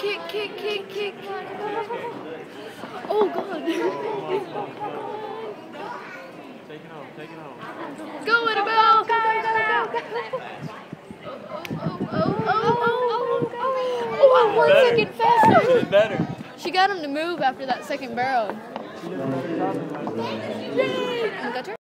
kick. Oh, God. Take it home. Go, Annabelle. Go. Oh, 1 second faster. She did better. She got him to move after that second barrel. She did better. Got her?